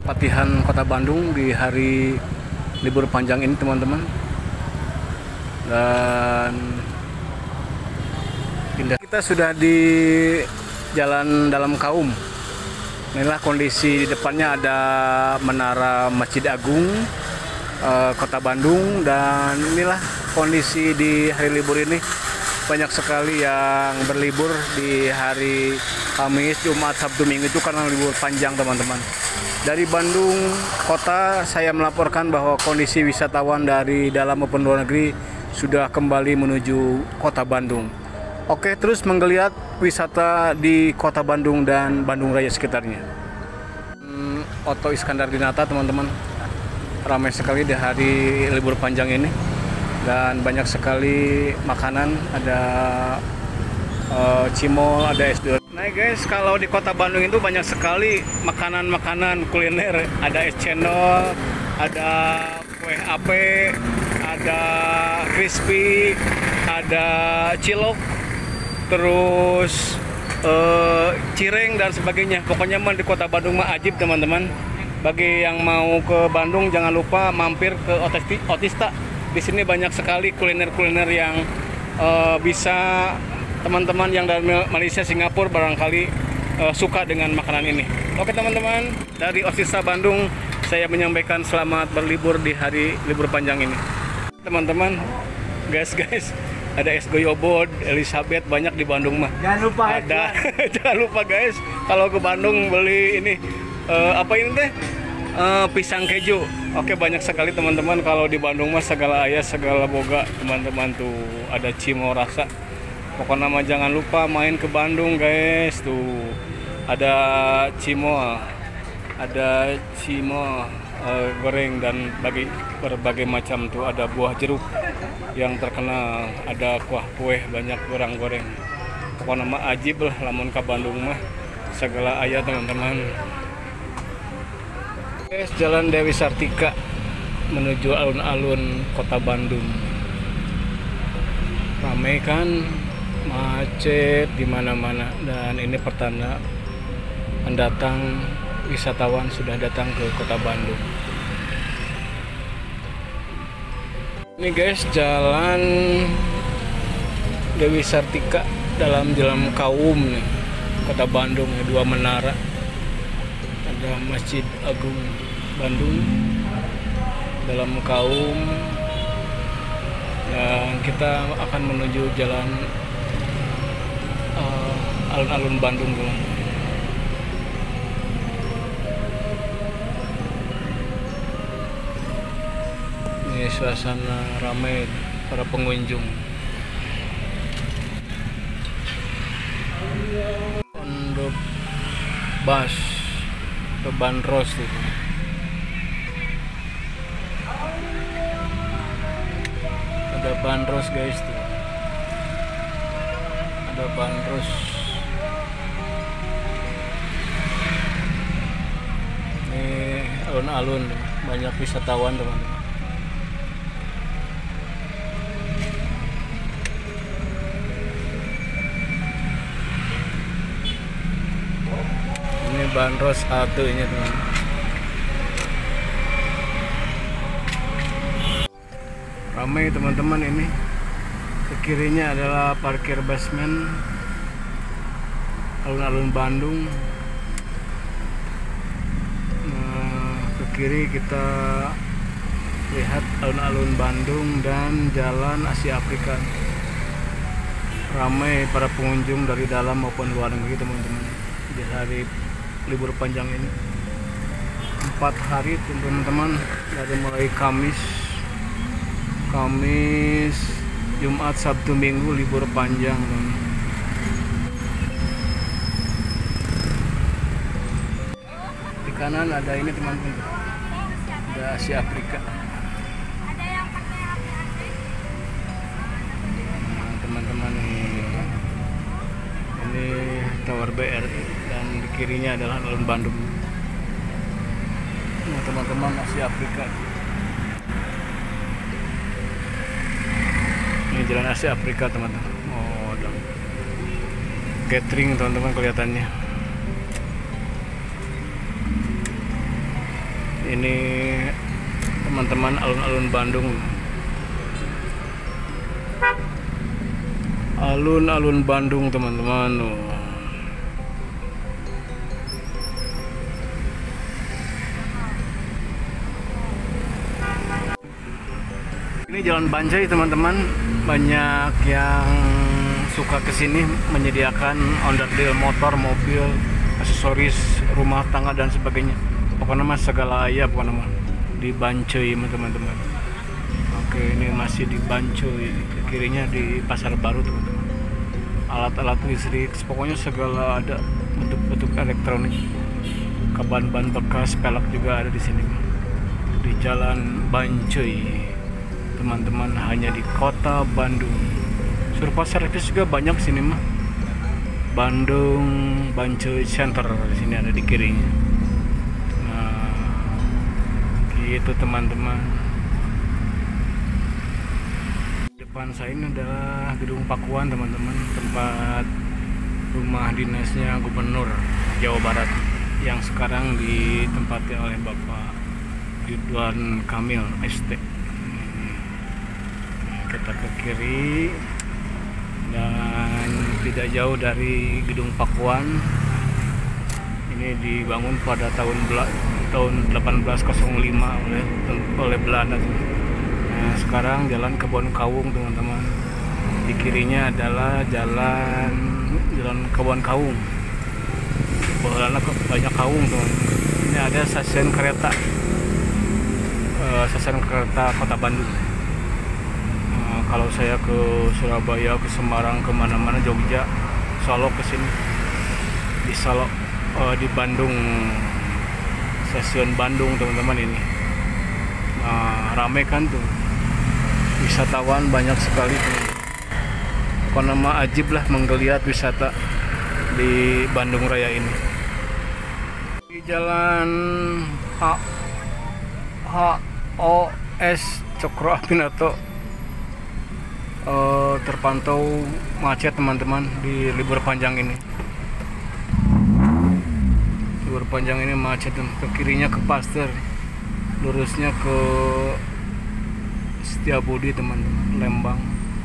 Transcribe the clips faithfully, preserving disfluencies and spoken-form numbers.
Latihan Kota Bandung di hari libur panjang ini teman-teman. Dan pindah. Kita sudah di Jalan Dalam Kaum. Inilah kondisi di depannya, ada Menara Masjid Agung eh, Kota Bandung. Dan inilah kondisi di hari libur ini. Banyak sekali yang berlibur di hari Kamis, Jumat, Sabtu, Minggu itu karena libur panjang teman-teman. Dari Bandung kota saya melaporkan bahwa kondisi wisatawan dari dalam maupun luar negeri sudah kembali menuju Kota Bandung. Oke, terus menggeliat wisata di Kota Bandung dan Bandung Raya sekitarnya. Hmm, Oto Iskandar Dinata teman-teman, ramai sekali di hari libur panjang ini dan banyak sekali makanan, ada uh, cimol, ada es dawet. Nah guys, kalau di Kota Bandung itu banyak sekali makanan-makanan kuliner. Ada es cendol, ada kue ape, ada crispy, ada cilok, terus eh, cireng dan sebagainya. Pokoknya mah di Kota Bandung mah ajib teman-teman. Bagi yang mau ke Bandung jangan lupa mampir ke Otista. Di sini banyak sekali kuliner-kuliner yang eh, bisa teman-teman yang dari Malaysia, Singapura barangkali uh, suka dengan makanan ini. Oke teman-teman, dari Otista Bandung saya menyampaikan selamat berlibur di hari libur panjang ini. Teman-teman, guys guys, ada es goyobot, Elizabeth banyak di Bandung mah. Jangan lupa ada. Jangan lupa guys, kalau ke Bandung beli ini uh, apa ini teh? Uh, pisang keju. Oke, banyak sekali teman-teman. Kalau di Bandung mah segala ayah, segala boga teman-teman tuh. Ada cimo rasa. Pokoknya mah jangan lupa main ke Bandung guys. Tuh ada cimol, ada cimol uh, goreng dan bagi berbagai macam tuh, ada buah jeruk yang terkenal, ada kuah kue, banyak orang goreng. Pokoknya mah ajib lah lamun ke Bandung mah segala ayah teman-teman. Guys, Jalan Dewi Sartika menuju alun-alun Kota Bandung. Ramai kan? Macet di mana-mana, dan ini pertanda pendatang wisatawan sudah datang ke Kota Bandung. Ini guys, Jalan Dewi Sartika dalam Jalan Kaum nih, Kota Bandung, dua menara. Ada Masjid Agung Bandung, Dalam Kaum, dan kita akan menuju jalan alun-alun Bandung teman. Ini suasana ramai para pengunjung. Pondok Bas ke Bandros tuh. Ada Bandros guys tuh. Ada Bandros. Alun-alun, banyak wisatawan teman-teman. Ini Bandros satu ini teman. Ramai teman-teman ini. Ke kirinya adalah parkir basement alun-alun Bandung. Kiri kita lihat alun-alun Bandung dan Jalan Asia Afrika. Ramai para pengunjung dari dalam maupun luar negeri teman-teman di hari libur panjang ini. Empat hari teman-teman, dari mulai Kamis, Kamis, Jumat, Sabtu, Minggu libur panjang teman. Di kanan ada ini teman-teman, ada Asia Afrika. Nah, teman-teman ini, ini Tower B R I dan di kirinya adalah alun Bandung. Nah, teman-teman, Asia Afrika. Ini Jalan Asia Afrika teman-teman. Oh, dan catering teman-teman kelihatannya. Ini teman-teman alun-alun Bandung. Alun-alun Bandung teman-teman. Ini Jalan Banjai teman-teman. Banyak yang suka kesini menyediakan onderdil motor, mobil, aksesoris rumah tangga dan sebagainya. Pokoknya mas segala ayah pokoknya mas di Banjai teman-teman. Oke, ini masih di Banjai, ke kirinya di Pasar Baru teman-teman. Alat-alat listrik, pokoknya segala ada, bentuk-bentuk elektronik. Ban-ban bekas, pelak juga ada di sini. Di Jalan Banjai teman-teman, hanya di Kota Bandung. Surpa servis juga banyak sini mah. Bandung Banjai Center di sini ada di kirinya. Nah, gitu teman-teman. Depan saya ini adalah Gedung Pakuan teman-teman, tempat rumah dinasnya Gubernur Jawa Barat yang sekarang ditempati oleh Bapak Ridwan Kamil S T. Kita ke kiri dan tidak jauh dari Gedung Pakuan. Ini dibangun pada tahun tahun delapan belas nol lima oleh oleh Belanda. Nah, sekarang Jalan Kebon Kawung teman-teman. Di kirinya adalah jalan Jalan Kebon Kawung. Bawahnya banyak kawung teman. Ini ada stasiun kereta, uh, stasiun kereta Kota Bandung. Kalau saya ke Surabaya, ke Semarang, kemana-mana, Jogja, Solo ke sini, di Solo, uh, di Bandung, stasiun Bandung teman-teman ini. Nah, rame kan tuh, wisatawan banyak sekali. Pokoknya mah ajib lah menggeliat wisata di Bandung Raya ini. Di Jalan H H O S Cokro Aminoto. Uh, terpantau macet teman-teman di libur panjang ini. Libur panjang ini macet, ke kirinya ke Pasteur, lurusnya ke Setiabudi teman-teman, Lembang.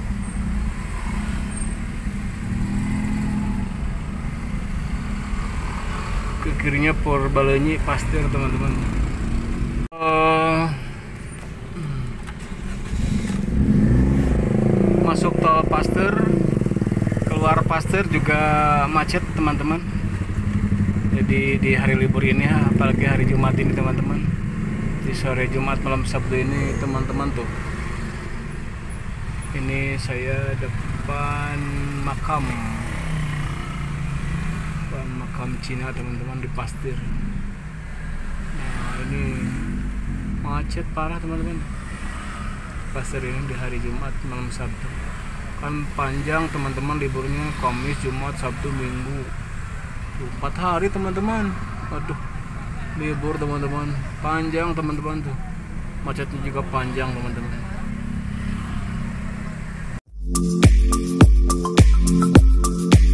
Ke kirinya Purbalenyi, Pasteur teman-teman. Uh, masuk tol Pasteur, keluar Pasteur juga macet teman-teman. Jadi di hari libur ini, apalagi hari Jumat ini teman-teman, di sore Jumat malam Sabtu ini teman-teman tuh, ini saya depan makam depan makam Cina teman-teman di Pasteur. Nah, ini macet parah teman-teman. Pasteur ini di hari Jumat malam Sabtu kan panjang teman-teman, liburnya Kamis, Jumat, Sabtu, Minggu, empat hari teman-teman. Aduh, libur teman-teman, panjang teman-teman tuh, macetnya juga panjang teman-teman.